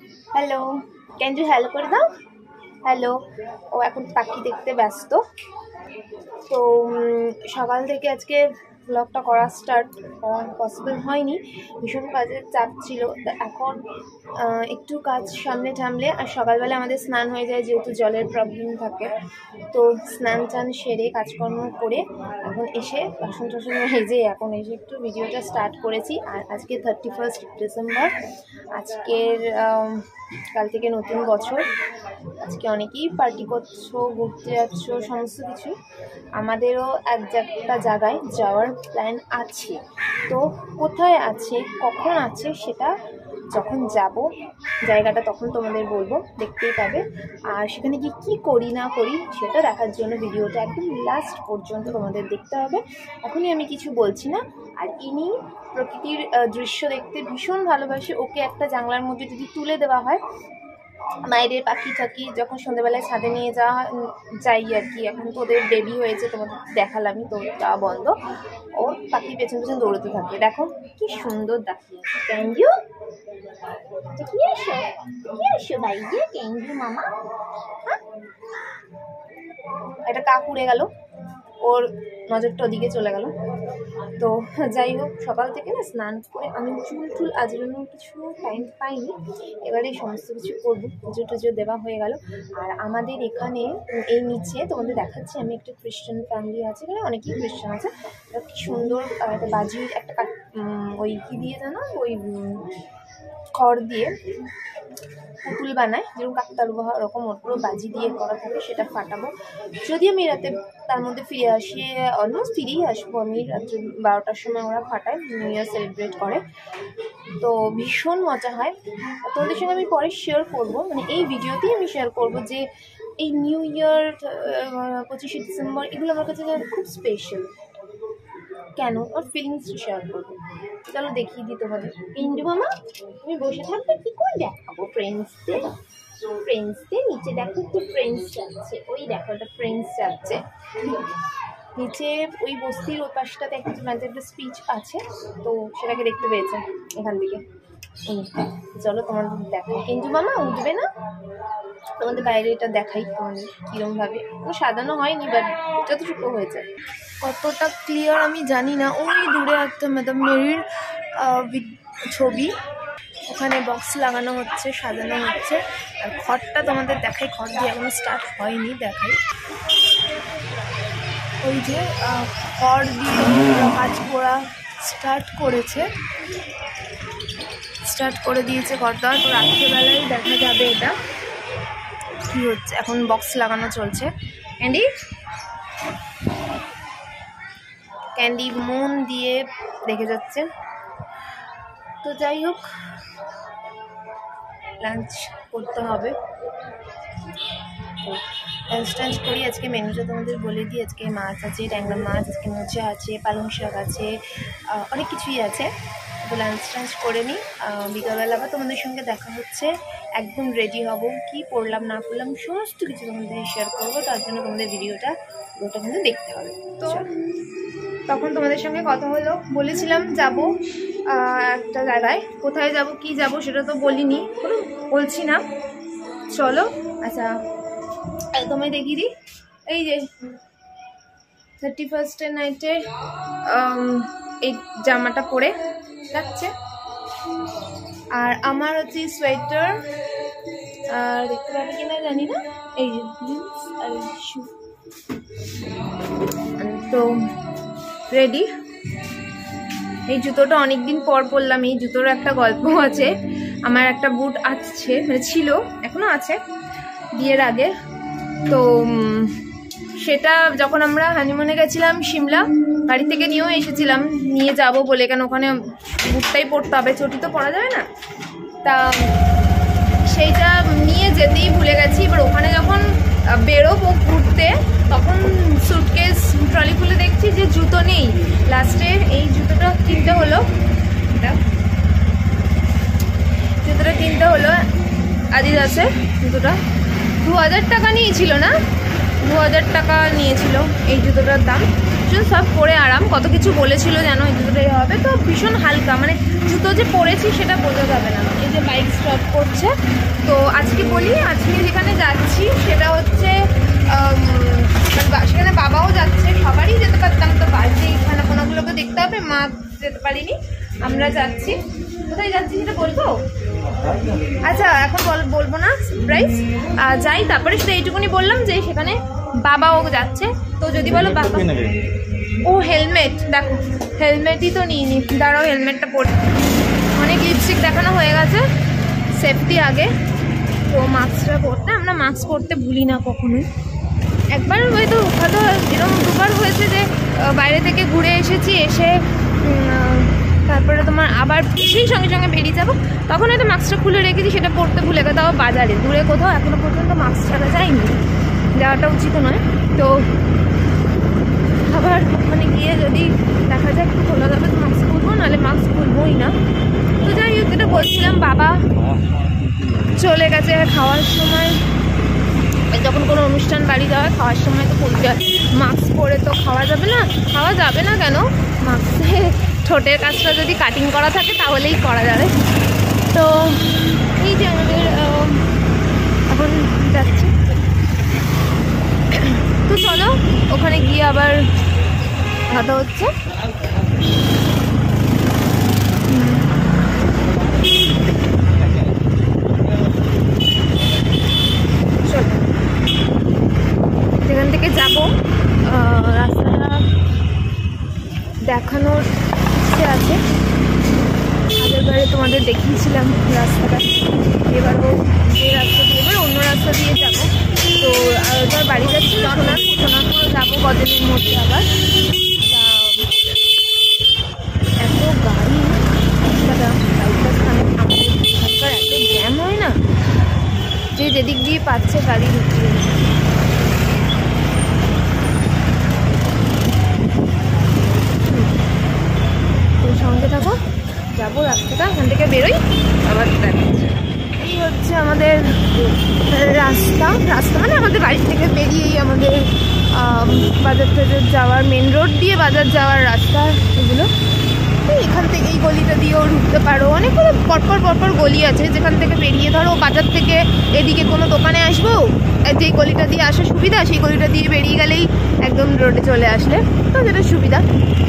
Hello, কেঞ্জু hello করে দাও। Hello. ও এখন পাখি দেখতে ব্যস্ত। তো সকাল থেকে আজকে ব্লগটা করা স্টার্ট করা পসিবল হয়নি, ভীষণ কাজের চাপ ছিল। তো এখন একটু কাজ সামনে টামলে, আর সকালবেলা আমাদের স্নান হয়ে যায় যেহেতু জলের প্রবলেম থাকে। তো স্নান টান সেরে কাজকর্ম করে এখন এসে বাসন টাসন মেজে এখন এসে একটু ভিডিওটা স্টার্ট করেছি। আর আজকে 31 ডিসেম্বর, আজকের কাল থেকে নতুন বছর। আজকে অনেকেই পার্টি করছো, ঘুরতে যাচ্ছ, সমস্ত কিছু। আমাদেরও একটা জায়গায় যাওয়ার প্ল্যান আছে। তো কোথায় আছে, কখন আছে, সেটা যখন যাব জায়গাটা তখন তোমাদের বলবো, দেখতেই পাবে। আর সেখানে গিয়ে কী করি না করি সেটা দেখার জন্য ভিডিওটা একদম লাস্ট পর্যন্ত তোমাদের দেখতে হবে। এখনই আমি কিছু বলছি না। আর ইনি প্রকৃতির দৃশ্য দেখতে ভীষণ ভালোবাসে। ওকে একটা জানলার মধ্যে যদি তুলে দেওয়া হয়, মায়েদের পাখি টাকি যখন সন্ধ্যেবেলায় ছাদে নিয়ে যাই আর কি। এখন তো ওদের বেবি হয়েছে, তোমাদের দেখালামই, তো তা বন্ধ। ও পাখি পেছন পেছন দৌড়তে থাকে। দেখো কি সুন্দর দেখিয়ে। কেঞ্জু কি এসো ভাইয়া, কেঞ্জু মামা। একটা কাক উড়ে গেল, ওর নজরটা ওদিকে চলে গেল। তো যাই হোক, সকাল থেকে না স্নান করে আমি চুল আজরানোর কিছু টাইম পাইনি। এবারে সমস্ত কিছু করবো, পুজো টুজো দেওয়া হয়ে গেল। আর আমাদের এখানে এই নিচে তোমাদের দেখাচ্ছি, আমি একটা খ্রিস্টান ফ্যামিলি আছে, এখানে অনেকেই খ্রিস্টান আছে। কি সুন্দর একটা বাজির একটা ওই কী দিয়ে জানো, ওই খড় দিয়ে পুতুল বানায়, যেরকম কাকতাড়ুয়া ওরকম ওর পুরো বাজি দিয়ে করা থাকে, সেটা ফাটাবো। যদি আমি রাতে তার মধ্যে ফিরে আসি, অলমোস্ট ফিরেই আসবো আমি। রাত্রে 12টার সময় ওরা ফাটায়, নিউ ইয়ার সেলিব্রেট করে। তো ভীষণ মজা হয়। তোমাদের সঙ্গে আমি পরে শেয়ার করবো, মানে এই ভিডিওতেই আমি শেয়ার করবো যে এই নিউ ইয়ার 25শে ডিসেম্বর এগুলো আমার কাছে খুব স্পেশাল। কেন, ওর ফিলিংস শেয়ার করবো। চলো দেখিয়ে দিই তোমাদের। ইন্দু মামা তুমি বসে থাকবে, কি করে দেখাবো ফ্রেন্ডসদের নিচে দেখো একটু ফ্রেন্ডস যাচ্ছে, ওই দেখো একটা ফ্রেন্ডস যাচ্ছে নিচে। ওই বস্তির ওই পাশটাতে একটা স্পিচ আছে, তো সেটাকে দেখতে পেয়েছে এখান থেকে। চলো তোমাদের দেখো। কিন্তু মামা উঠবে না, তোমাদের বাইরে এটা দেখাই তোমাদের কীরমভাবে। সাজানো হয়নি, বাট যতটুকু হয়েছে। কতটা ক্লিয়ার আমি জানি না, ওই দূরে একটা ম্যাডাম মেরির ছবি, ওখানে বক্স লাগানো হচ্ছে, সাজানো হচ্ছে। আর খড়টা তোমাদের দেখাই, খড় দিয়ে এখনো স্টার্ট হয়নি, দেখাই। ওই যে খড় দিয়ে কাজ করা স্টার্ট করে দিয়েছে খড় দেওয়া। তো রাত্রেবেলায় দেখা যাবে এটা কি হচ্ছে। এখন বক্স লাগানো চলছে। ক্যান্ডি মন দিয়ে দেখে যাচ্ছে। তো যাই হোক, লাঞ্চ করতে হবে। লাঞ্চ করি। আজকে মেনুটা তোমাদের বলে দিই। আজকে মাছ আছে, ট্যাংরা মাছ, আজকে মোচা আছে, পালং শাক আছে, অনেক কিছুই আছে। তো লাঞ্চ করে নিই। বিকালবেলা আবার তোমাদের সঙ্গে দেখা হচ্ছে। একদম রেডি হব, কি পড়লাম না পড়লাম সমস্ত কিছু তোমাদের শেয়ার করবো। তার জন্য তোমাদের ভিডিওটা কিন্তু দেখতে হবে। তো তখন তোমাদের সঙ্গে কথা হলো, বলেছিলাম যাব একটা জায়গায়। কোথায় যাব কি যাব সেটা তো বলিনি, বলছি না। চলো আচ্ছা একদমই দেখিয়ে দিই। এই যে 31 নাইটে এই জামাটা পরে যাচ্ছে। আর আমার হচ্ছে সোয়েটার, আর দেখতে পাবে কিনা জানি না, এই যে জিন্স আর শু। তো রেডি। এই জুতোটা অনেকদিন পর পরলাম। এই জুতোর একটা গল্প আছে। আমার একটা বুট আছে, মানে ছিল, এখনো আছে বিয়ের আগে। তো সেটা যখন আমরা হানিমুনে গেছিলাম সিমলা, বাড়ি থেকে নিয়েও এসেছিলাম, নিয়ে যাব বলে, কেন ওখানে বুটটাই পরতে হবে, চটি তো পরা যাবে না। তা সেইটা নিয়ে যেতেই ভুলে গেছি। এবার ওখানে যখন বেরোবো ঘুরতে, তখন সুটকেস ট্রলি খুলে দেখছি যে জুতো নেই। লাস্টে এই জুতোটা কিনতে হলো, আদিদাসে। জুতোটা 2000 টাকা নিয়েছিল, না 2000 টাকা নিয়েছিল এই জুতোটার দাম। ফরচুন সব পরে আরাম, কত কিছু বলেছিল যেন এই জুতোটাই হবে, তো ভীষণ হালকা, মানে জুতো যে পরেছি সেটা বোঝা যাবে না। এই যে বাইক স্টপ করছে, তো আজকে বলি আজকে যেখানে যাচ্ছি সেটা হচ্ছে সেখানে বাবাও যাচ্ছে, সবারই যেতে পারতাম, তো বাড়িতে খানাপোনাগুলোকে দেখতে হবে, মা যেতে পারিনি, আমরা যাচ্ছি। কোথায় যাচ্ছি সেটা বলবো? আচ্ছা এখন বলবো না, সারপ্রাইজ। যাই, তারপরে শুধু এইটুকুনি বললাম যে সেখানে বাবাও যাচ্ছে, তো যদি বলো বাবা। ও হেলমেট, দেখো হেলমেটই তো নিইনি, দাঁড়াও হেলমেটটা পরে। অনেক লিপস্টিক দেখানো হয়ে গেছে, সেফটি আগে, তো মাস্কটা পরতে, আমরা মাস্ক পরতে ভুলি না কখনোই। একবার হয়তো এরকম দুবার হয়েছে যে বাইরে থেকে ঘুরে এসেছি, এসে তারপরে তোমার আবার সেই সঙ্গে সঙ্গে বেরিয়ে যাবো, তখন হয়তো মাস্কটা খুলে রেখেছি, সেটা পরতে ভুলে গেছে। তাও বাজারে দূরে কোথাও এখনো পর্যন্ত মাস্ক ছাড়া যায়নি, যাওয়াটা উচিত নয়। তো আবার ওখানে গিয়ে যদি দেখা যায় একটু খোলা যাবে তো মাস্ক খুলবো, নাহলে মাস্ক খুলবোই না। তো যাই হোক, যেটা বলছিলাম, বাবা চলে গেছে খাওয়ার সময়, যখন কোনো অনুষ্ঠান বাড়ি যাওয়া হয় খাওয়ার সময় তো খুলতে হয়, মাস্ক পরে তো খাওয়া যাবে না। খাওয়া যাবে না কেন, মাস্কে ঠোঁটের কাজটা যদি কাটিং করা থাকে তাহলেই করা যাবে। তো এই যে আমাদের এখন যাচ্ছি, তো চলো ওখানে গিয়ে আবার কথা হচ্ছে। সেখান থেকে যাবো, রাস্তাটা দেখানোর ইচ্ছে আছে, আগেরবারে তোমাদের দেখিয়েছিলাম রাস্তাটা, এবারও যে রাস্তা দিয়ে, এবার অন্য রাস্তা দিয়ে যাবো। তো এবার বাড়ি যাচ্ছি, সোনারপুর যাবো কদিনের মধ্যে আবার। এত গাড়ি রাস্তাটা, বাইকটা স্থানে আমাদের এখানকার এত জ্যাম হয় না, যে যেদিক দিয়ে পাচ্ছে গাড়ি ঢুকিয়ে। সঙ্গে থাকো, যাবো রাস্তাটা, ওখান থেকে বেরোই আবার দেখাচ্ছি। এই হচ্ছে আমাদের রাস্তা মানে আমাদের বাড়ি থেকে বেরিয়েই আমাদের বাজার টাজার যাওয়ার, মেন রোড দিয়ে বাজার যাওয়ার রাস্তা এগুলো। এখান থেকে এই গলিটা দিয়েও ঢুকতে পারো, অনেকগুলো পরপর গলি আছে যেখান থেকে বেরিয়ে, ধরো বাজার থেকে এদিকে কোনো দোকানে আসবো, যেই গলিটা দিয়ে আসা সুবিধা সেই গলিটা দিয়ে বেরিয়ে গেলেই একদম রোডে চলে আসলে, তো যেটা সুবিধা।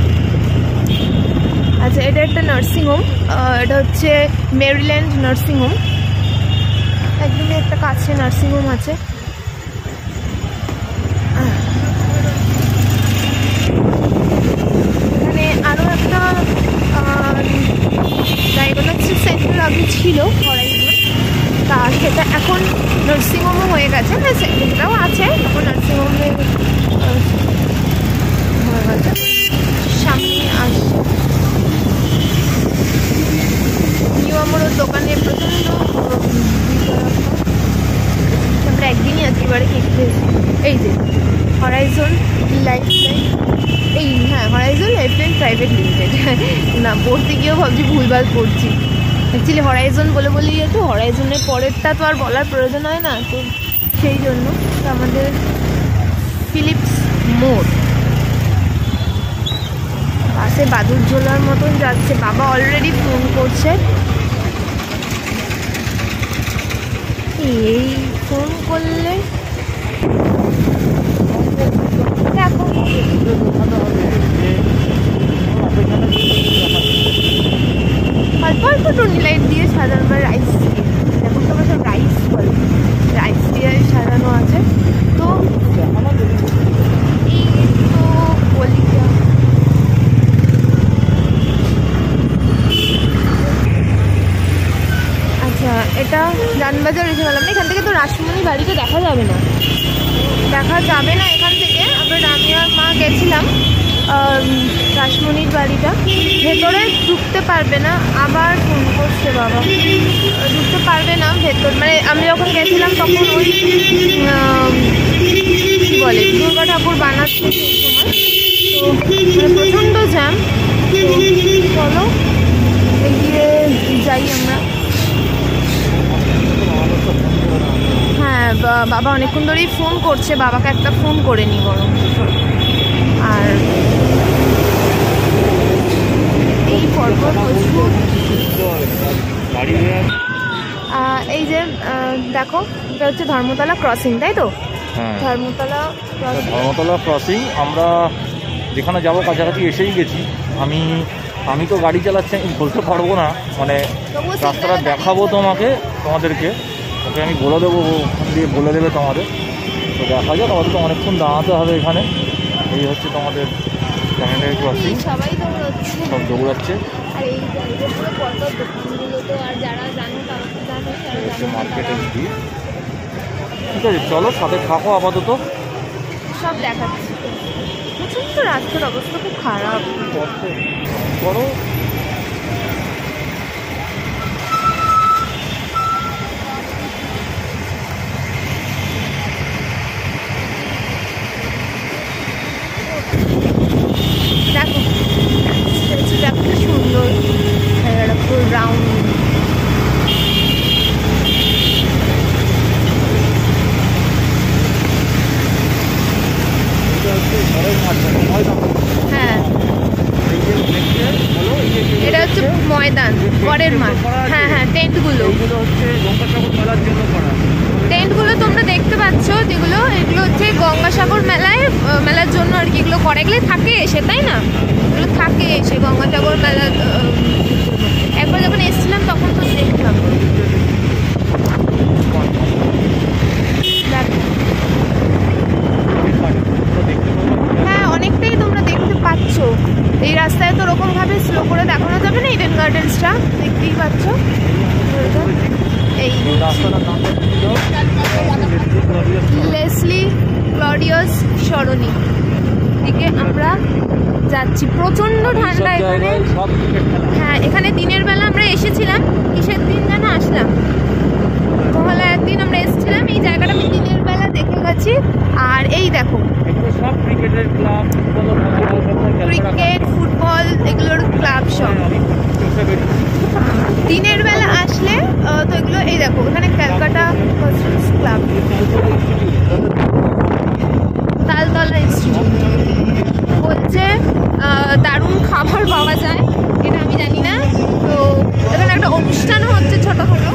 আচ্ছা, এটা একটা নার্সিংহোম, এটা হচ্ছে মেরিল্যান্ড নার্সিংহোম, একদমই একটা কাছে নার্সিংহোম আছে। এখানে আরও একটা জায়গা হচ্ছে সেন্ট্রাল আগে ছিল হরাইজন, তা সেটা এখন নার্সিংহোমও হয়ে গেছে, মানে সেন্ট্রালটাও আছে, এখন নার্সিংহোমে হয়ে গেছে। সামনে আসছে নিউ আমরের দোকানে প্রচণ্ড, আমরা একদিনই আছি এবারে খেতে। এই যে হরাইজন লাইফলাইন, এই হ্যাঁ হরাইজন লাইফলাইন প্রাইভেট লিমিটেড, না পড়তে গিয়েও ভাবছি ভুলভাল পড়ছি, অ্যাকচুয়ালি হরাইজন বলেই তো হরাইজনের পরেরটা তো আর বলার প্রয়োজন হয় না, তো সেই জন্য। তো আমাদের ফিলিপস মোড়, পাশে বাদুর ঝোলার মতন যাচ্ছে, বাবা অলরেডি ফোন করছে, এই ফোন করলে দেখো অল্প অল্প টুনি লাইট দিয়ে সাজানো, রাইস দিয়ে, এখন তো সব রাইস বলে, রাইস দিয়ে সাজানো আছে। তো এই তো গলিটা, আচ্ছা এটা রানবাজার এসে গেলাম না, এখান থেকে তো রাসমণি বাড়িটা দেখা যাবে না এখান থেকে। আমরা রামিয়ার মা গেছিলাম রাসমণির বাড়িটা, ভেতরে ঢুকতে পারবে না, আবার ফোন করছে বাবা, ঢুকতে পারবে না ভেতর, মানে আমি যখন গেছিলাম তখন ওই কী বলে দুর্গা ঠাকুর বানাচ্ছে সেই সময়, তো মানে প্রচণ্ড জ্যাম। তো চলো এগিয়ে যাই আমরা। হ্যাঁ বাবা অনেকক্ষণ ধরেই ফোন করছে, বাবাকে একটা ফোন করে নি বরং। আর এই পরপর প্রচুর এই যে দেখো এটা হচ্ছে ধর্মতলা ক্রসিং, তাই তো? ধর্মতলা ক্রসিং আমরা যেখানে যাব কাছাকাছি এসেই গেছি। আমি তো গাড়ি চালাচ্ছি, আমি বলতে পারবো না, মানে রাস্তাটা দেখাবো তোমাদেরকে ওকে আমি বলে দেবো, দিয়ে বলে দেবে তোমাদের। তো দেখা যাক, আমাদের তো অনেকক্ষণ দাঁড়াতে হবে এখানে। এই হচ্ছে তোমাদের প্ল্যানেটারি ক্রসিং, সব দৌড়াচ্ছে। মার্কেটের ভিড়। ঠিক আছে, চলো সাথে থাকো, আপাতত সব দেখাচ্ছি। প্রচন্ড রাস্তার অবস্থা খুব খারাপ। করো দেখো স্ট্যাচুটা খুব সুন্দর, ফুল রাউন্ড। হ্যাঁ, এটা হচ্ছে ময়দান, গড়ের মাঠ। হ্যাঁ হ্যাঁ, টেন্টগুলো তোমরা দেখতে পাচ্ছ, যেগুলো এগুলো হচ্ছে গঙ্গাসাগর মেলার জন্য আর কি এগুলো করে। এগুলো থাকে এসে, তাই না? এগুলো থাকে এসে গঙ্গাসাগর মেলা। একবার যখন এসেছিলাম তখন তো দেখলাম। হ্যাঁ, অনেকটাই তোমরা দেখতে পাচ্ছ। এই রাস্তায় তো ওরকমভাবে স্লো করে দেখানো যাবে না। ইডেন গার্ডেন্সটা দেখতেই পাচ্ছ। এই লেসলি ক্লডিয়াস সরণি দিকে আমরা যাচ্ছি। প্রচন্ড ঠান্ডা এখানে। হ্যাঁ, এখানে দিনের বেলা আমরা এসেছিলাম। কিসের দিন যেন আসলাম, মহালয়ার একদিন আমরা এসেছিলাম। এই জায়গাটা আমি দিনের বেলা দেখে গেছি। আর এই দেখো ক্রিকেট, ফুটবল এগুলোর ক্লাব সব। দিনের বেলা আসলে তো এগুলো, এই দেখো এখানে ক্যালকাটা ক্লাব, তালতলা ইনস্টিটিউট। বলছে দারুণ খাবার পাওয়া যায়, এটা আমি জানি না। তো এখানে একটা অনুষ্ঠান হচ্ছে ছোটখাটো,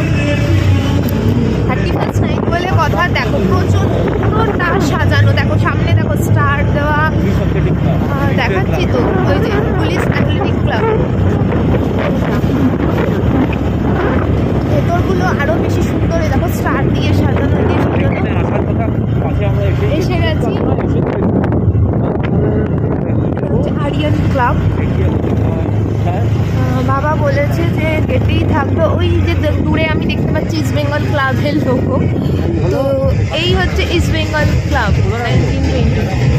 31st নাইট বলে কথা। দেখো প্রচুরটা সাজানো, দেখো সামনে দেখো স্টার দেওয়া, দেখাচ্ছি তো। ওই যে পুলিশ অ্যাথলেটিক ক্লাব, ভেতরগুলো আরো বেশি সুন্দর। দেখো স্টার দিয়ে সাজানো, এসে গেছি। আরিয়ান ক্লাব, বাবা বলেছে যে গেটেই থাকবে। ওই যে দূরে আমি দেখতে পাচ্ছি ইস্ট বেঙ্গল ক্লাবের লোগো। তো এই হচ্ছে ইস্ট বেঙ্গল ক্লাব 1920।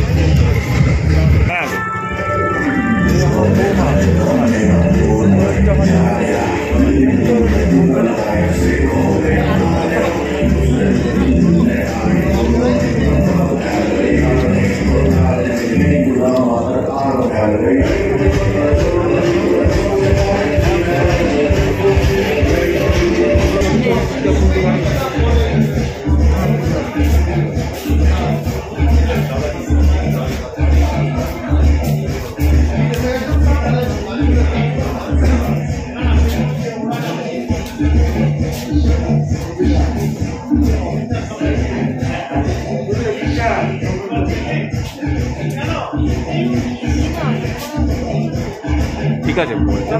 ঠিক আছে, বলছেন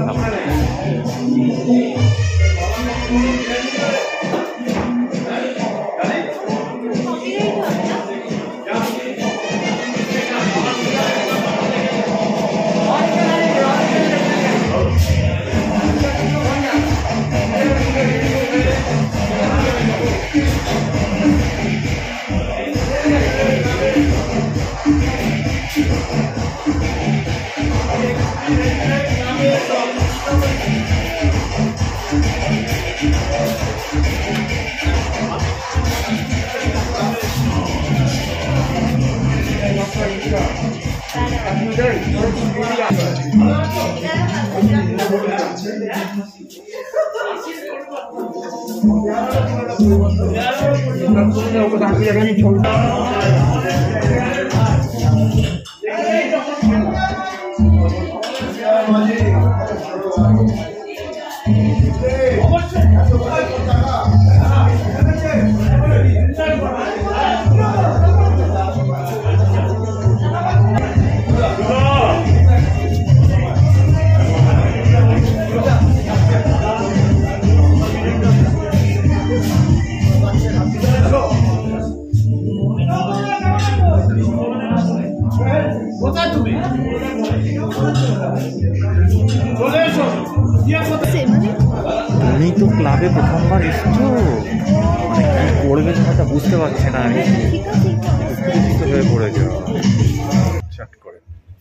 লাইফে প্রথমবার এসছো, মানে কি করবে সেটা বুঝতে পারছি না আমি, উত্তেজিত হয়ে পড়েছে চাট করে।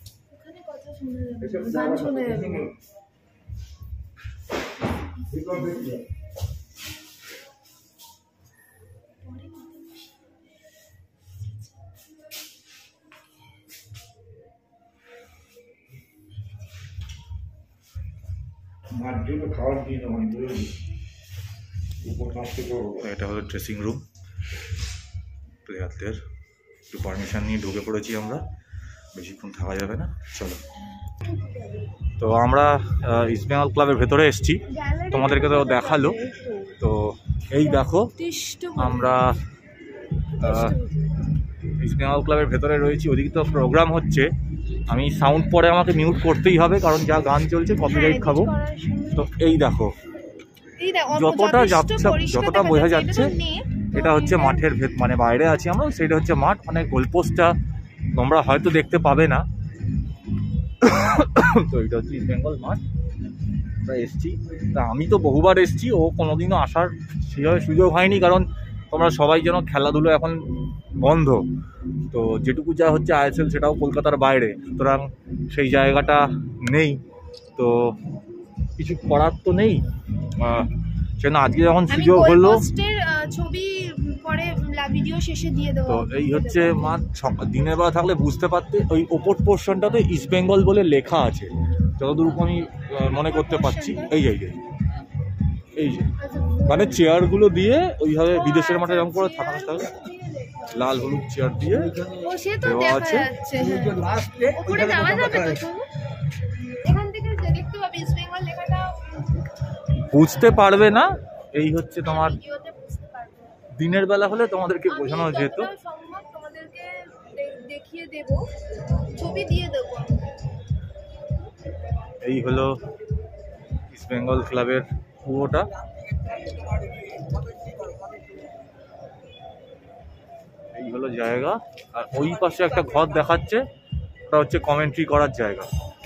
এটা হলো ড্রেসিং রুম প্লেয়ারদের, একটু পারমিশন নিয়ে ঢুকে পড়েছি আমরা, বেশিক্ষণ থাকা যাবে না। চলো, তো আমরা ইস্টবেঙ্গল ক্লাবের ভেতরে এসেছি, তোমাদেরকে তো দেখালো। তো এই দেখো আমরা ইস্টবেঙ্গল ক্লাবের ভেতরে রয়েছি, ওদিকে তো প্রোগ্রাম হচ্ছে। আমি সাউন্ড পরে আমাকে মিউট করতেই হবে, কারণ যা গান চলছে কপিরাইট খাবো। তো এই দেখো, যতটা বোঝা যাচ্ছে এটা হচ্ছে মাঠের মানে বাইরে আছি আমরা, সেটা হচ্ছে মাঠ, মানে গোলপোস্টটা তোমরা হয়তো দেখতে পাবে না। তো এটা হচ্ছে ইস্ট বেঙ্গল মাঠ, আমরা এসছি। তা আমি তো বহুবার এসছি, ও কোনোদিনও আসার সেভাবে সুযোগ হয়নি, কারণ তোমরা সবাই যেন খেলাধুলো এখন বন্ধ। তো যেটুকু যা হচ্ছে আইএসএল সেটাও কলকাতার বাইরে, সুতরাং সেই জায়গাটা নেই, তো কিছু করার তো নেই। সেজন্য আজকে যখন সুযোগ হলো, ছবি পরে ভিডিও শেষে দিয়ে দেবো। তো এই হচ্ছে মাঠ, দিনের বেলা থাকলে বুঝতে পারতে, ওই ওপর পোর্শনটাতে ইস্ট বেঙ্গল বলে লেখা আছে, যতদূর আমি মনে করতে পারছি। এই যে মানে চেয়ারগুলো দিয়ে ওইভাবে বিদেশের মাঠে এরকম করে থাকা থাকে, লাল হলুদ চেয়ার দিয়ে দেওয়া আছে। বুঝতে পারবে না, এই হচ্ছে তোমার দিনের বেলা হলে তোমাদেরকে বোঝানো যেত। এই হলো ইস্ট বেঙ্গল ক্লাবের পুরোটা। এই হলো জায়গা, আর ওই পাশে একটা ঘর দেখাচ্ছে, ওটা হচ্ছে কমেন্ট্রি করার জায়গা।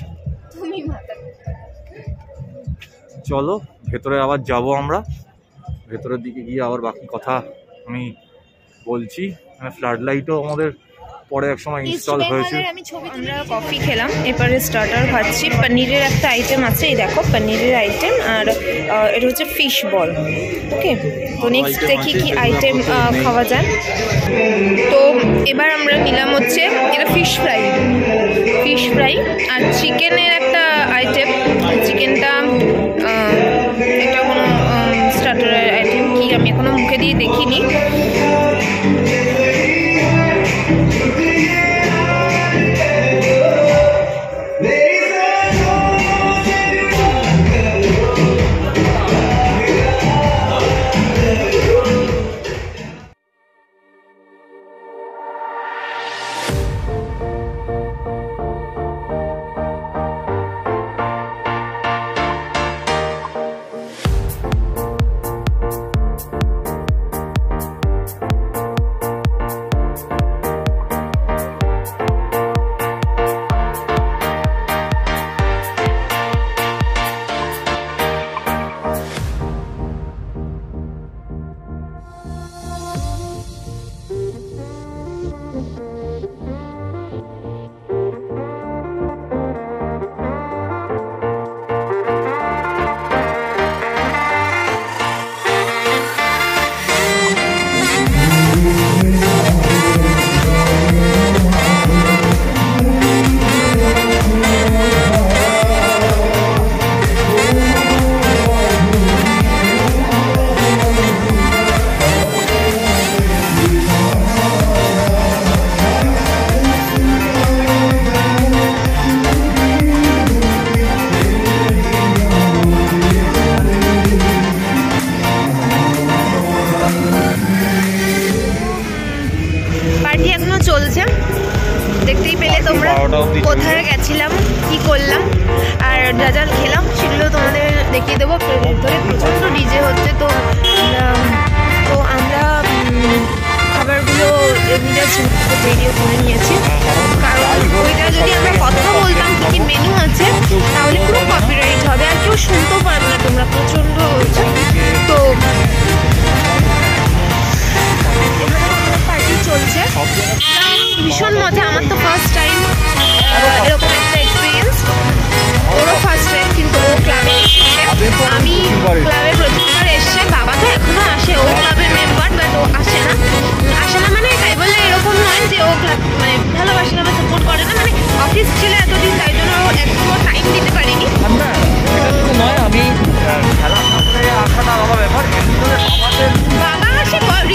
চলো ভেতরে আবার যাব আমরা, ভেতরের দিকে গিয়ে আবার বাকি কথা আমি বলছি। মানে ফ্লাড লাইটও আমাদের পরে এক সময় ইনস্টল হয়েছে। আমরা কফি খেলাম, এরপরে স্টার্টার খাচ্ছি। পনিরের একটা আইটেম আছে, এই দেখো পনিরের আইটেম, আর এটা হচ্ছে ফিশ বল। ওকে, তো নেক্সট দেখি কি আইটেম খাওয়া যায়। তো এবার আমরা নিলাম হচ্ছে এটা ফিশ ফ্রাই আর চিকেনের একটা আইটেম। চিকেনটা এটা কোনো স্টার্টারের আইটেম কি আমি এখনো মুখে দিয়ে দেখিনি। কোথায় গেছিলাম, কি করলাম, আর যা যা খেলাম সেগুলো তোমাদের দেখিয়ে দেবো। ভেতরে প্রচণ্ড ডিজে হচ্ছে, তো আমরা খাবারগুলো ভিডিও করে নিয়েছি, কারণ ওইটা যদি আমরা কথা বলতাম কী কী মেনু আছে তাহলে পুরো কপিরাইট হবে, আর কেউ শুনতেও পারবে না, তোমরা প্রচণ্ড হচ্ছে। তো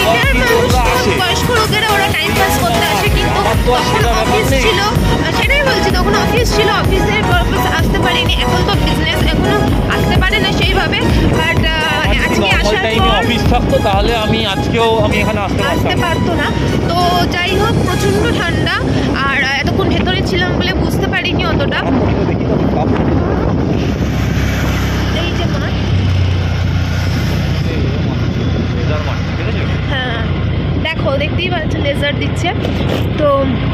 সিনিয়র মানুষ, বয়স্ক লোকেরা ওরা টাইম পাস করতে আসে, কিন্তু তখন অফিস ছিল, সেটাই বলছি, তখন অফিস ছিল, অফিসের পারপাস আসতে পারিনি। এখন তো বিজনেস এখনো আসতে পারে না সেইভাবে, বাট আজকে আসার পর অফিস থাকতো তাহলে আজকেও আমি এখানে আসতে পারতো না। তো যাই হোক, প্রচণ্ড ঠান্ডা, আর এতক্ষণ ভেতরে ছিলাম বলে বুঝতে পারিনি অতটা। এই যে মাঠ, হ্যাঁ দেখো, দেখতেই পাচ্ছ লেজার দিচ্ছে। তো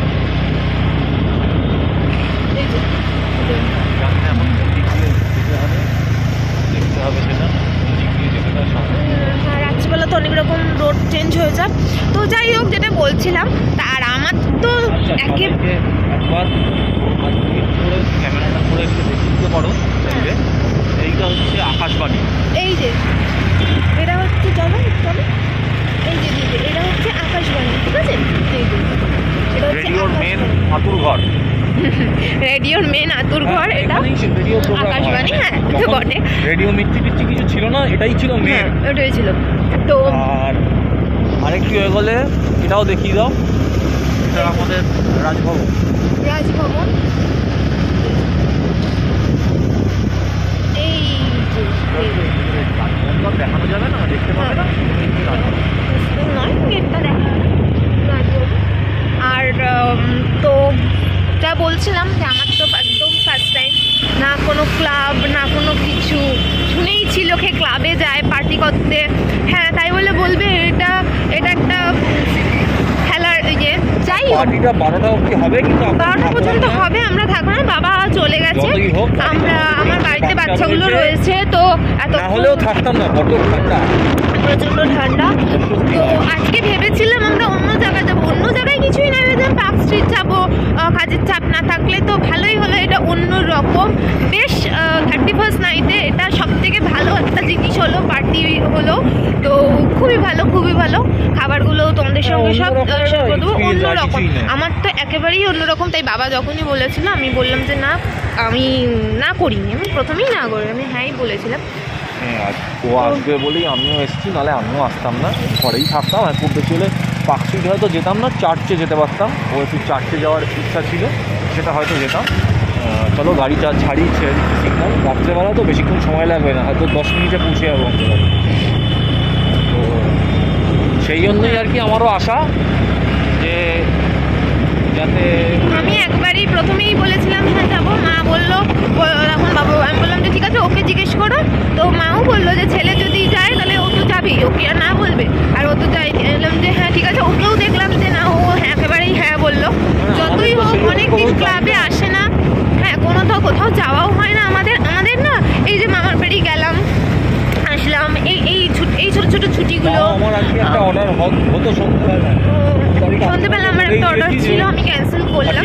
রাত্রিবেলা তো অনেক রকম রোড চেঞ্জ হয়ে যায়। তো যাই হোক, যেটা বলছিলাম, আর আমার তো ক্যামেরাটা করে একটু দেখতে পারো, এইটা হচ্ছে আকাশবাণী। এই যে এটা হচ্ছে, চলো চলো, এই যে এটা হচ্ছে আকাশবাণী, ঠিক আছে? এই যে এটা হচ্ছে রেডিওর মেন আতুর ঘর, রেডিওর মেন আতুর ঘর, এটা আকাশবাণী। হ্যাঁ বটে, রেডিও মিথ্যি পিচ্ছি কিছু ছিল না, এটাই ছিল মেন, ওটাই ছিল। তো আর আরেকটু এগোলে এটাও দেখিয়ে দাও, এটা আমাদের রাজভবন। রাজভবন এই দেখানো যাবে না, দেখতে পাবে না, নয় গেটটা দেখা। আর তো যা বলছিলাম যে আমার তো একদম ফার্স্ট টাইম, না কোনো ক্লাব না কোনো কিছু, শুনেই ছিল কে ক্লাবে যায় পার্টি করতে। হ্যাঁ তাই বলে বলবে এটা একটা খেলার ইয়ে, যাই হোক 12টা অবধি হবে, কিন্তু 12টা পর্যন্ত হবে, আমরা থাকবো না, বাবা চলে গেছে, আমরা আমার বাড়িতে বাচ্চাগুলো রয়েছে, তো এত হলেও থাকতাম না, কত ঠান্ডা, প্রচণ্ড ঠান্ডা। তো আজকে ভেবেছিলাম আমরা অন্য জায়গায় যাবো, অন্য জায়গায় কিছুই না, ভেবেছিলাম পার্ক স্ট্রিট যাবো, কাজের চাপ না থাকলে, তো ভালোই হলো, এটা অন্য রকম বেশ। 31st নাইটে এটা সব থেকে ভালো একটা জিনিস হলো, পার্টি হলো, তো খুবই ভালো, খুবই ভালো। খাবারগুলো তোমাদের সঙ্গে সব শেয়ার করে দেবো, অন্যরকম, আমার তো একেবারেই অন্যরকম। তাই বাবা যখনই বলেছিল আমি বললাম যে না, আমি না করিনি, আমি প্রথমেই না করি, আমি হ্যাঁই বলেছিলাম। ও আসবে বলেই আমিও এসেছি, নাহলে আমিও আসতাম না, ঘরেই থাকতাম। আর খুব বেশি হলে পার্ক স্ট্রিট হয়তো যেতাম না, চার্চে যেতে পারতাম, ও একটু চার্চে যাওয়ার ইচ্ছা ছিল, সেটা হয়তো যেতাম। চলো গাড়িটা ছাড়ি, ছেড়ে দিচ্ছি সিগন্যাল। রাত্রেবেলা তো বেশিক্ষণ সময় লাগবে না, হয়তো 10 মিনিটে পৌঁছে যাবো অন্তত। তো সেই জন্যই আর কি আমারও আশা, যে যাতে আমি একবারই প্রথমেই বলেছিলাম হ্যাঁ যাবো, মা বললো, তখন বাবু আমি বললাম যে ঠিক আছে ওকে জিজ্ঞেস করো, তো মাও বললো যে ছেলে যদি যায় তাহলে ও তো যাবেই, ওকে আর না বলবে, আর ও তো যাই। বললাম যে হ্যাঁ ঠিক আছে, ওকেও দেখলাম যে না, ও একেবারেই হ্যাঁ বললো। যতই হোক অনেকদিন ক্লাবে আসে না, হ্যাঁ কোথাও যাওয়াও হয় না আমাদের না, এই যে মামার বাড়ি গেলাম আসলাম, এই ছোট ছোট ছুটিগুলো। আমার আজকে একটা অর্ডার হতো সন্ধ্যেবেলা আমার একটা অর্ডার ছিল, আমি ক্যান্সেল করলাম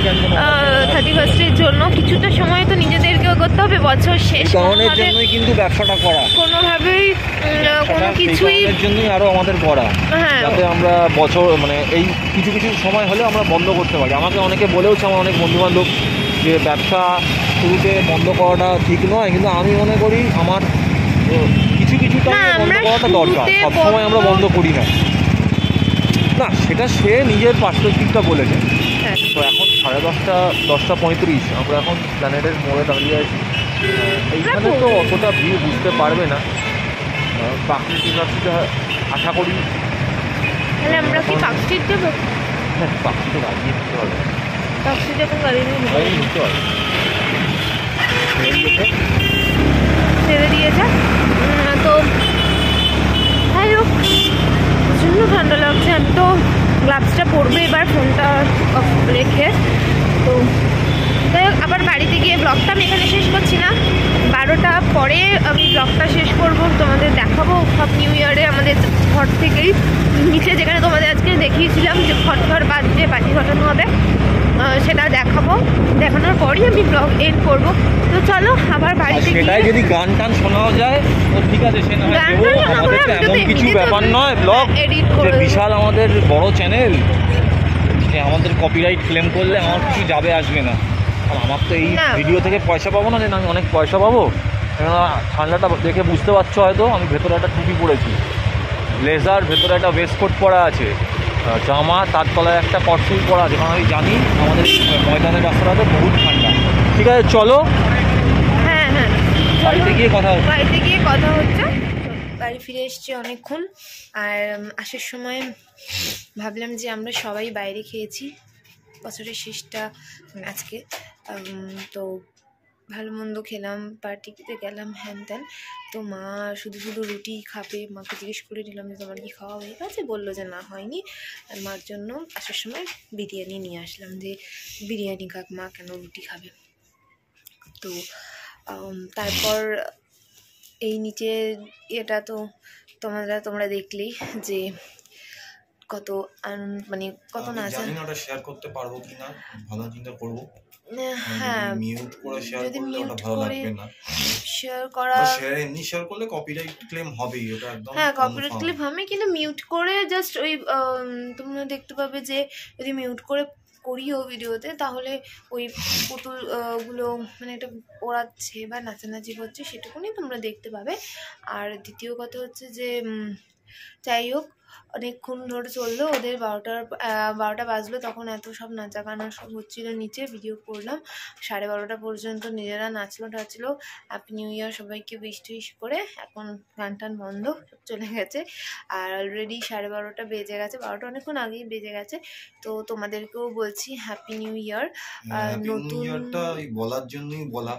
31st-এর জন্য। কিছুটা সময় তো নিজেদেরকেও করতে হবে, বছর শেষ, কিন্তু ব্যবসাটা করা কোনোভাবেই কোনো কিছুই জন্যই আরো আমাদের করা, যাতে আমরা বছর মানে এই কিছু সময় হলে আমরা বন্ধ করতে পারি। আমাকে অনেকে বলেওছে, আমার অনেক বন্ধুবান্ধব, যে ব্যবসা শুরুতে বন্ধ করাটা ঠিক নয়, কিন্তু আমি মনে করি আমার কিছু টাইমে বন্ধ করাটা দরকার, সবসময় আমরা বন্ধ করি না। সেটা সে নিজের পার্সপেক্টিভটা বলেছে। তো এখন 10:35, আমরা এখন প্ল্যানেটের মোড়ে দাঁড়িয়ে আছি। এইখানে তো অতটা ভিড় বুঝতে পারবে না, প্রাকৃতিক রাস্তা আশা করি। তাহলে আমরা কি পার্ক স্ট্রিট যাবো? হ্যাঁ, পার্ক স্ট্রিটে গাড়ি নিতে হবে, পার্ক স্ট্রিটে এখন গাড়ি নিতে হবে, ছেড়ে দিয়েছে। তো যাই হোক, প্রচণ্ড ঠান্ডা লাগছে, আমি তো গ্লাভসটা পরবো এবার, ফোনটা অফ রেখে। তো যাই হোক, আবার বাড়িতে গিয়ে ব্লগটা আমি এখানে শেষ করছি না, 12টা পরে আমি ব্লগটা শেষ করব, তোমাদের দেখাবো সব নিউ ইয়ারে আমাদের ঘর থেকেই নিচে, যেখানে তোমাদের আজকে দেখিয়েছিলাম যে ঘর বাজছে, পার্টি ঘটানো হবে, সেটা দেখাবো। দেখানোর পরই আমি ব্লগ এন্ড করবো। তো চলো আবার বাড়িতে গিয়ে, যদি গান টান শোনাও যায় তো ঠিক আছে, সে না এমন কিছু ব্যাপার নয়, ব্লগ এডিট করে, বিশাল আমাদের বড় চ্যানেল, যে আমাদের কপিরাইট ক্লেম করলে আমার কিছু যাবে আসবে না। আর আমার তো এই ভিডিও থেকে পয়সা পাবো না, যে আমি অনেক পয়সা পাবো। ঠান্ডাটা দেখে বুঝতে পারছো হয়তো, আমি ভেতরে একটা টুপি পরেছি, ব্লেজার, ভেতরে একটা ওয়েস্ট কোট পরা আছে, জামা, তার তলায় একটা কটসুই পরা আছে, কারণ আমি জানি আমাদের ময়দানের রাস্তাটাতে বহুত ঠান্ডা। ঠিক আছে চলো, হ্যাঁ হ্যাঁ বাড়িতে গিয়ে কথা হচ্ছে। বাড়িতে গিয়ে কথা হচ্ছে। বাড়ি ফিরে এসছি অনেকক্ষণ, আর আসার সময় ভাবলাম যে আমরা সবাই বাইরে খেয়েছি, বছরের শেষটা আজকে, তো ভালো মন্দ খেলাম, পার্টিতে গেলাম, হ্যান ত্যান। তো মা শুধু শুধু রুটি খাবে, মাকে জিজ্ঞেস করে নিলাম যে তোমার কি খাওয়া হয়ে গেছে, বললো যে না হয়নি। আর মার জন্য আসার সময় বিরিয়ানি নিয়ে আসলাম, যে বিরিয়ানি খাক মা, কেন রুটি খাবে। তো তারপর এই নিচে এটা তো তোমরা দেখলেই যে কত মানে কত না জানি না ওটা শেয়ার করতে পারবো কিনা, ভালো চিন্তা করব। হ্যাঁ মিউট করে শেয়ার যদি করলে ওটা মিউট ভালো করে লাগবে না। শেয়ার করা, এমনি শেয়ার করলে কপিরাইট ক্লেম হবেই, ওটা একদম। হ্যাঁ কপিরাইট ক্লেম হবে, কিন্তু মিউট করে জাস্ট ওই তোমরা দেখতে পাবে যে যদি মিউট করে করিও ভিডিওতে, তাহলে ওই পুতুল গুলো মানে একটা ওড়াচ্ছে বা নাচানাচি করছে সেটুকুনি তোমরা দেখতে পাবে। আর দ্বিতীয় কথা হচ্ছে যে যাই হোক, অনেকক্ষণ ধরে চললো, ওদের 12টা বাজলো, তখন এত সব নাচা গানা সব হচ্ছিলো নিচে, ভিডিও করলাম 12:30 পর্যন্ত, নিজেরা নাচলো টাচলো, হ্যাপি নিউ ইয়ার সবাইকে উইশ টুইশ করে, এখন গান টান বন্ধ, সব চলে গেছে। আর অলরেডি 12:30 বেজে গেছে, 12টা অনেকক্ষণ আগেই বেজে গেছে। তো তোমাদেরকেও বলছি হ্যাপি নিউ ইয়ার। নতুন ইয়ারটা বলার জন্যই বলা,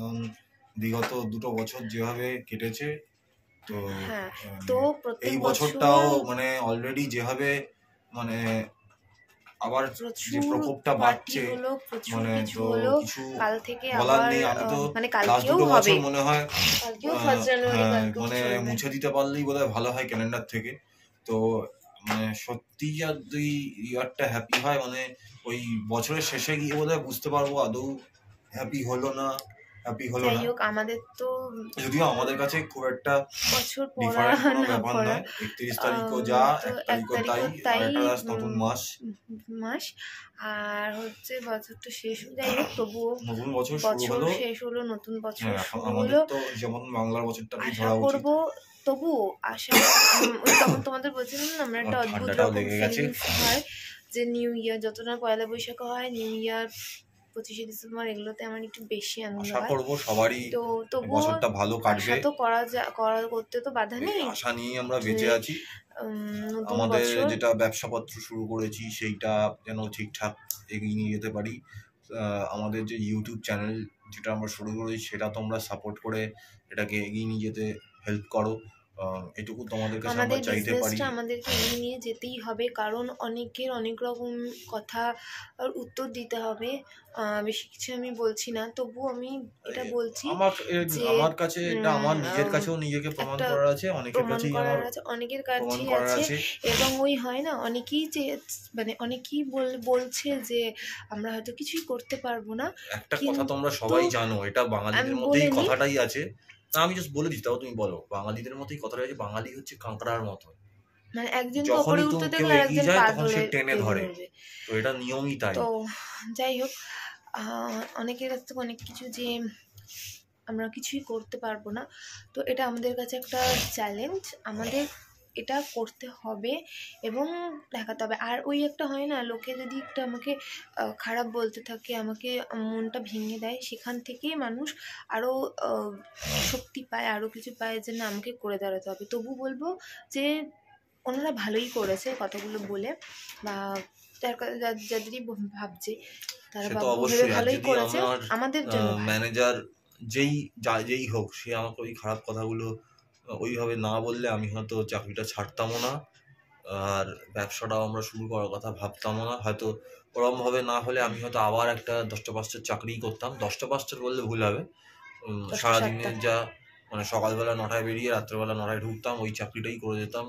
বিগত 2 বছর যেভাবে কেটেছে, তো হ্যাঁ, তো এই বছরটাও মানে অলরেডি যেভাবে মানে আবার যে প্রকোপটা বাড়ছে, মানে তো কিছু কাল থেকে বলার আবার নেই। আমি তো মানে লাস্ট কালকেও 2 বছর হবে, মনে হয় কালকেও ফার্স্ট জানুয়ারি, কালকেও মানে চলবে। মুছে দিতে পারলেই বোধহয় ভালো হয় ক্যালেন্ডার থেকে। তো মানে সত্যি আর দুই ইয়ারটা হ্যাপি হয়, মানে ওই বছরের শেষে গিয়ে বোধহয় বুঝতে পারবো আদৌ হ্যাপি হলো না, হ্যাপি হলো না। যাই হোক, আমাদের তো যদিও আমাদের কাছে খুব একটা বছর ডিফারেন্ট কোনো না ব্যাপার পড়া, নয়, 31 তারিখও যা, 1 তারিখও তাই, আর একটা নতুন মাস, আর হচ্ছে বছর তো শেষ, যাই হোক তবুও নতুন বছর শেষ হলো, নতুন বছর শুরু আমাদের হলো। তো যেমন বাংলার বছরটাকে আশা ধরা উচিত। করবো তবুও আশা, ওই তখন তোমাদের বলছিলাম না, আমরা একটা অদ্ভুত রকম ফিলিংস হয় যে নিউ ইয়ার, যতটা পয়লা বৈশাখ হয়, নিউ ইয়ার 25শে ডিসেম্বর এগুলোতে আমার একটু বেশি আনন্দ হয়। আশা করব সবারই তো তবুও বছরটা ভালো কাটবে, তো করতে তো বাধা নেই, আশা নিয়ে আমরা বেঁচে আছি। আমাদের যেটা ব্যবসাপত্র শুরু করেছি সেইটা যেন ঠিকঠাক এগিয়ে নিয়ে যেতে পারি। আমাদের যে ইউটিউব চ্যানেল যেটা আমরা শুরু করেছি সেটা তোমরা সাপোর্ট করে এটাকে এগিয়ে নিয়ে যেতে হেল্প করো, এটুকু তোমাদের কাছে আমরা চাইতে পারি। আমাদেরকে এগিয়ে নিয়ে যেতেই হবে, কারণ অনেকের অনেক রকম কথা আর উত্তর দিতে হবে। বেশি কিছু আমি বলছি না, তবু আমি এটা বলছি, আমার কাছে এটা আমার নিজের কাছেও নিজেকে প্রমাণ করার আছে, অনেকের কাছেই আছে, এবং ওই হয় না, অনেকেই যে মানে অনেকেই বলছে যে আমরা হয়তো কিছুই করতে পারবো না। একটা কথা তোমরা সবাই জানো, এটা বাঙালিদের মধ্যেই কথাটাই আছে, আমি জাস্ট বলে দিই, তাও তুমি বলো। বাঙালিদের মতোই কথাটা আছে, বাঙালি হচ্ছে কাঁকড়ার মতো, মানে একজন যখনই তুমি কেউ এগিয়ে যায় তখন সে টেনে ধরে, তো এটা নিয়মই তাই। তো যাই হোক, অনেকের কাছ থেকে অনেক কিছু যে আমরা কিছুই করতে পারবো না, তো এটা আমাদের কাছে একটা চ্যালেঞ্জ, আমাদের এটা করতে হবে এবং দেখাতে হবে। আর ওই একটা হয় না, লোকে যদি একটু আমাকে খারাপ বলতে থাকে, আমাকে মনটা ভেঙে দেয়, সেখান থেকেই মানুষ আরও শক্তি পায়, আরও কিছু পায় যে না আমাকে করে দাঁড়াতে হবে। তবু বলবো যে ওনারা ভালোই করেছে কথাগুলো বলে, বা যাদেরই ভাবছে তারা ভালোই করেছে আমাদের জন্য। ম্যানেজার যেই হোক, সে আমাকে ওই খারাপ কথাগুলো ওইভাবে না বললে আমি হয়তো চাকরিটা ছাড়তামও না, আর ব্যবসাটাও আমরা শুরু করার কথা ভাবতামও না। হয়তো ওরমভাবে না হলে আমি হয়তো আবার একটা 10টা 5টার চাকরি করতাম। 10টা 5টার বললে ভুল হবে, সারাদিনের যা মানে সকালবেলা 9টায় বেরিয়ে রাত্রেবেলা 9টায় ঢুকতাম, ওই চাকরিটাই করে যেতাম,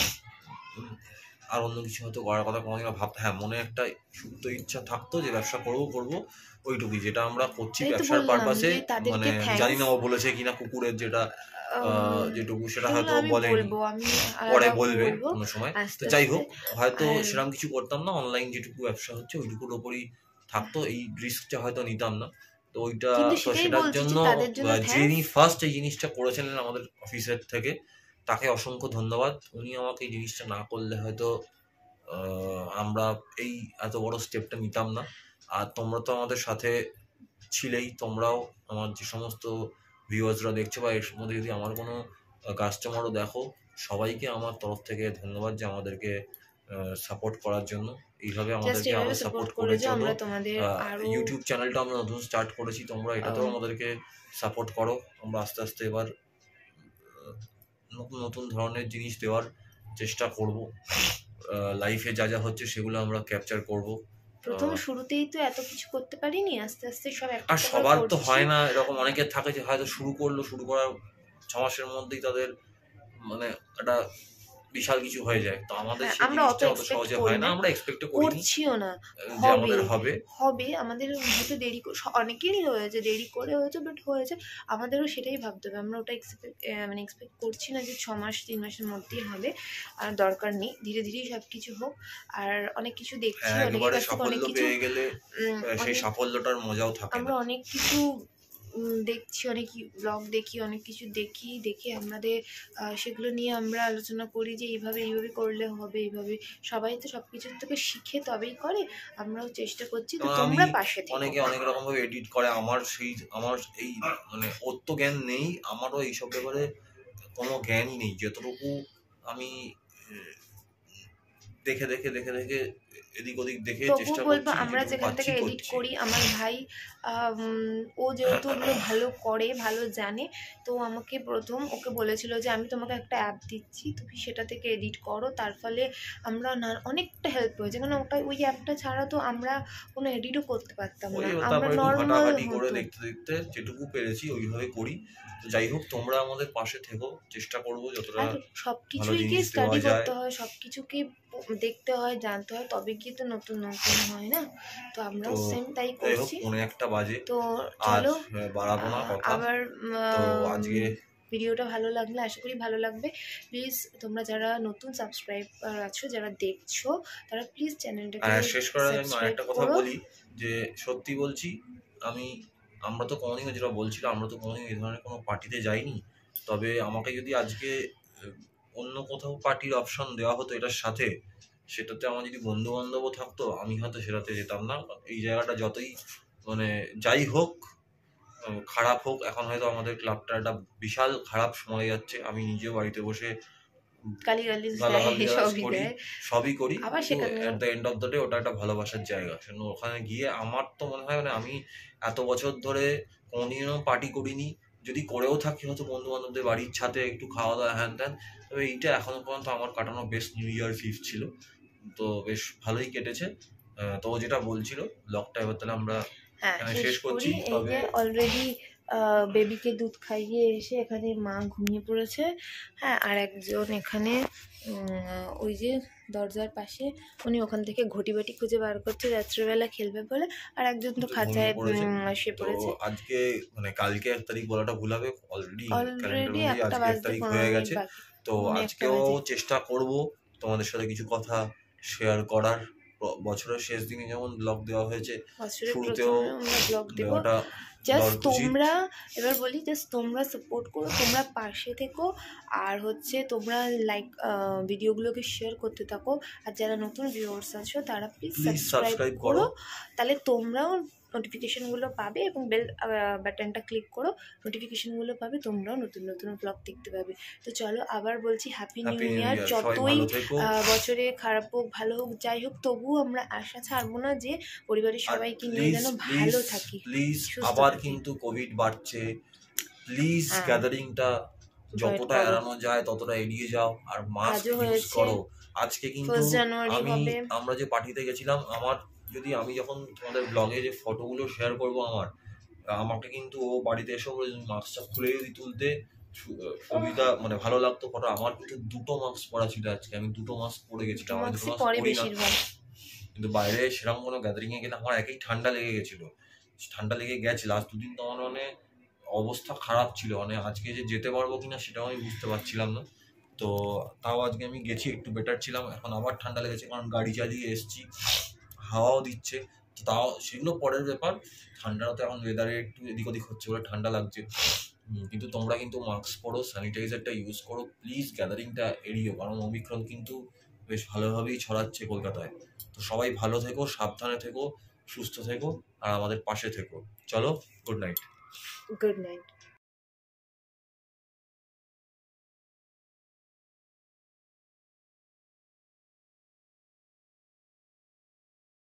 আর অন্য কিছু হয়তো করার কথা কোনোদিনও ভাবতাম। হ্যাঁ, মনে একটা সুপ্ত ইচ্ছা থাকতো যে ব্যবসা করবো, ওইটুকুই, যেটা আমরা করছি ব্যবসার পারপাসে। মানে জানি না ও বলেছে কিনা কুকুরের যেটুকু, সেটা হয়তো বলেনি, পরে বলবে কোনো সময়। তো যাই হোক, হয়তো সেরকম কিছু করতাম না, অনলাইন যেটুকু ব্যবসা হচ্ছে ওইটুকুর ওপরই থাকতো, এই রিস্কটা হয়তো নিতাম না। তো ওইটা, তো সেটার জন্য যিনি ফার্স্ট এই জিনিসটা করেছিলেন আমাদের অফিসের থেকে, তাকে অসংখ্য ধন্যবাদ। উনি আমাকে এই জিনিসটা না করলে হয়তো আমরা এই এত বড় স্টেপটা নিতাম না। আর তোমরা তো আমাদের সাথে ছিলেই, তোমরাও আমার যে সমস্ত ভিউয়ার্সরা দেখছো বা এর মধ্যে যদি আমার কোনো কাস্টমারও দেখো, সবাইকে আমার তরফ থেকে ধন্যবাদ যে আমাদেরকে সাপোর্ট করার জন্য। এইভাবে আমাদেরকে আরো সাপোর্ট করে চলো। ইউটিউব চ্যানেলটা আমরা নতুন স্টার্ট করেছি, তোমরা এটাতেও আমাদেরকে সাপোর্ট করো। আমরা আস্তে আস্তে এবার নতুন নতুন ধরনের জিনিস দেওয়ার চেষ্টা করব। লাইফে যা যা হচ্ছে সেগুলো আমরা ক্যাপচার করব। প্রথম শুরুতেই তো এত কিছু করতে পারিনি, আস্তে আস্তে সব আর সবার তো হয় না এরকম, অনেকের থাকে যে হয়তো শুরু করার 6 মাসের মধ্যেই তাদের মানে একটা বিশাল কিছু হয়ে যায়। তো আমাদের সেই জিনিসটা অত সহজে হয় না, আমরা এক্সপেক্ট করছিও না যে আমাদের হবে। আমাদের হয়তো দেরি অনেকেরই হয়েছে, দেরি করে হয়েছে, বাট হয়েছে। আমাদেরও সেটাই ভাবতে হবে, আমরা ওটা এক্সপেক্ট করছি না যে 6 মাস 3 মাসের মধ্যেই হবে। আর দরকার নেই, ধীরে ধীরেই সবকিছু হোক। আর অনেক কিছু দেখছি, অনেক কিছু পেয়ে গেলে সেই সাফল্যটার মজাও থাকে। আমরা অনেক কিছু দেখছি, অনেক ব্লগ দেখি, অনেক কিছু দেখে আমাদের সেগুলো নিয়ে আমরা আলোচনা করি যে এইভাবে করলে হবে, এইভাবে। সবাই তো সবকিছুর থেকে শিখে তবেই করে, আমরাও চেষ্টা করছি। তো তোমরা পাশে থেকো। অনেকে অনেক রকম ভাবে এডিট করে, আমার এই মানে অত জ্ঞান নেই, আমারও এইসব ব্যাপারে কোনো জ্ঞানই নেই। যতটুকু আমি দেখে এদিক ওদিক দেখে চেষ্টা করছি। আমরা যেখান থেকে এডিট করি, আমার ভাই ও যেহেতু ওগুলো ভালো করে, ভালো জানে, তো আমাকে প্রথম ওকে বলেছিল যে আমি তোমাকে একটা অ্যাপ দিচ্ছি, তুমি সেটা থেকে এডিট করো। তার ফলে আমরা অনেকটা হেল্প হয়েছে, কারণ ওই অ্যাপটা ছাড়া তো আমরা কোনো এডিটও করতে পারতাম না। আমরা নর্মাল করে দেখতে যেটুকু পেরেছি ওইভাবে করি। তো যাই হোক, তোমরা আমাদের পাশে থেকো, চেষ্টা করবো যতটা। সবকিছুকে স্টাডি করতে হয়, সবকিছুকে দেখতে হয়, জানতে হয়, তবে কি তো নতুন হয় না। তো আমরাও সেম তাই করছি। একটা বাজে, তো চলো বাড়াবো না কথা। আবার আজকে ভিডিওটা ভালো লাগলে, আশা করি ভালো লাগবে। প্লিজ তোমরা যারা নতুন সাবস্ক্রাইবার আছো, যারা দেখছো, তারা প্লিজ চ্যানেলটাকে শেষ করার আগে আমি একটা কথা বলি, যে সত্যি বলছি, আমরা তো কোনোদিনও, যেটা বলছিলাম, আমরা তো কোনোদিন এই ধরনের কোনো পার্টিতে যাইনি। তবে আমাকে যদি আজকে অন্য কোথাও পার্টির অপশন দেওয়া হতো এটার সাথে, সেটাতে আমার যদি বন্ধু বান্ধবও থাকতো, আমি হয়তো সেটাতে যেতাম না। এই জায়গাটা যতই মানে যাই হোক, খারাপ হোক, এখন হয়তো আমাদের ক্লাবটা একটা বিশাল খারাপ সময় যাচ্ছে। আমি নিজেও বাড়িতে বসে সবই করি, at the end of the day ওটা একটা ভালোবাসার জায়গা। ওখানে গিয়ে আমার তো মনে হয় মানে আমি এত বছর ধরে কোনোদিনও পার্টি করিনি, যদি করেও থাকি হয়তো বন্ধু বান্ধবদের বাড়ির ছাদে একটু খাওয়া দাওয়া হ্যান ত্যান। তবে এইটা এখনো পর্যন্ত আমার কাটানো বেস্ট নিউ ইয়ার ইভ ছিল, তো বেশ ভালোই কেটেছে। তো যেটা বলছিল ব্লগটা এবার তাহলে আমরা শেষ করছি। তবে অলরেডি বেবিকে দুধ খাইয়ে এসে এখানে মা ঘুমিয়ে পড়েছে। হ্যাঁ, আর একজন এখানে ওই যে দরজার পাশে, উনি ওখান থেকে ঘটি বাটি খুঁজে বার করছে, রাত্রেবেলা খেলবে বলে। আর একজন তো খাঁচায় শুয়ে পড়েছে। আজকে মানে কালকে 1 তারিখ বলাটা ভুল হবে, অলরেডি আজকে 1 তারিখ হয়ে গেছে। তো আজকেও চেষ্টা করব তোমাদের সাথে কিছু কথা শেয়ার করার। বছরের শেষ দিনে যেমন ব্লগ দেওয়া হয়েছে, শুরুতেও ব্লগ দেব। জাস্ট তোমরা, এবার বলি, জাস্ট তোমরা সাপোর্ট করো, তোমরা পাশে থেকো, আর হচ্ছে তোমরা লাইক ভিডিওগুলোকে শেয়ার করতে থাকো। আর যারা নতুন ভিউয়ার্স আছো তারা প্লিজ সাবস্ক্রাইব করো, তাহলে তোমরাও নোটিফিকেশনগুলো পাবে, এবং বেল বাটনটা ক্লিক করো, নোটিফিকেশনগুলো পাবে, তোমরাও নতুন নতুন ব্লগ দেখতে পাবে। তো চলো আবার বলছি, হ্যাপি নিউ ইয়ার। যতই বছরে খারাপ হোক ভালো হোক যাই হোক, তবুও আমরা আশা ছাড়বো না যে পরিবারের সবাইকে নিয়ে যেন ভালো থাকি। প্লিজ, আবার কিন্তু কোভিড বাড়ছে, প্লিজ গ্যাদারিংটা যতটা এড়ানো যায় ততটা এড়িয়ে যাও, আর মাস্ক ইউজ করো। আজকে কিন্তু আমরা যে পার্টিতে গেছিলাম, আমি যখন তোমাদের ব্লগে যে ফটোগুলো শেয়ার করবো, আমাকে কিন্তু ও বাড়িতে এসে মাস্কটা খুলে যদি তুলতে সুবিধা, মানে ভালো লাগতো ফটো। আমার কিন্তু 2টো মাস্ক পরা ছিল আজকে, আমি 2টো মাস্ক পরে গেছিলাম। আমার 2টো মাস্ক পরি না, কিন্তু বাইরে সেরকম কোনো গ্যাদারিং এ গেলে আমার একেই ঠান্ডা লেগে গেছিল। লাস্ট 2 দিন তো আমার মানে অবস্থা খারাপ ছিল, মানে আজকে যে যেতে পারবো কিনা সেটাও আমি বুঝতে পারছিলাম না। তো তাও আজকে আমি গেছি, একটু বেটার ছিলাম। এখন আবার ঠান্ডা লেগেছে, কারণ গাড়ি চালিয়ে এসছি, হাওয়াও দিচ্ছে। তাও সেগুলো পরের ব্যাপার। ঠান্ডাটা তো এখন ওয়েদারে একটু এদিক ওদিক হচ্ছে বলে ঠান্ডা লাগছে। কিন্তু তোমরা কিন্তু মাস্ক পরো, স্যানিটাইজারটা ইউজ করো, প্লিজ গ্যাদারিংটা এড়িও, কারণ ওমিক্রন কিন্তু বেশ ভালোভাবেই ছড়াচ্ছে কলকাতায়। তো সবাই ভালো থেকো, সাবধানে থেকো, সুস্থ থেকো আর আমাদের পাশে থেকো। চলো, গুড নাইট। Good night.